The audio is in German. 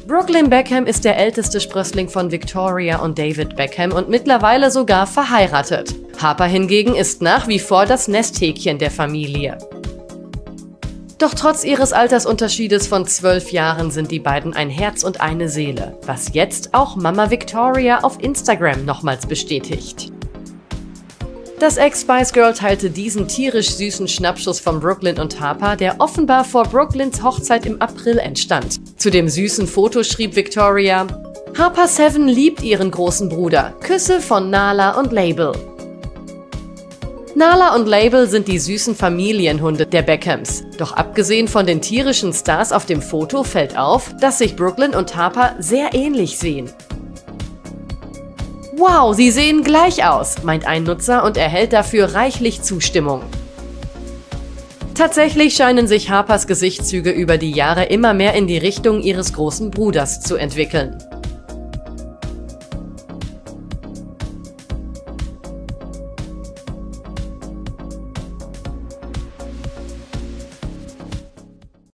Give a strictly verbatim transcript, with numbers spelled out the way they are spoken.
Brooklyn Beckham ist der älteste Sprössling von Victoria und David Beckham und mittlerweile sogar verheiratet. Harper hingegen ist nach wie vor das Nesthäkchen der Familie. Doch trotz ihres Altersunterschiedes von zwölf Jahren sind die beiden ein Herz und eine Seele, was jetzt auch Mama Victoria auf Instagram nochmals bestätigt. Das Ex-Spice Girl teilte diesen tierisch süßen Schnappschuss von Brooklyn und Harper, der offenbar vor Brooklyns Hochzeit im April entstand. Zu dem süßen Foto schrieb Victoria: Harper Seven liebt ihren großen Bruder. Küsse von Nala und Label. Nala und Label sind die süßen Familienhunde der Beckhams. Doch abgesehen von den tierischen Stars auf dem Foto fällt auf, dass sich Brooklyn und Harper sehr ähnlich sehen. Wow, sie sehen gleich aus, meint ein Nutzer und erhält dafür reichlich Zustimmung. Tatsächlich scheinen sich Harpers Gesichtszüge über die Jahre immer mehr in die Richtung ihres großen Bruders zu entwickeln.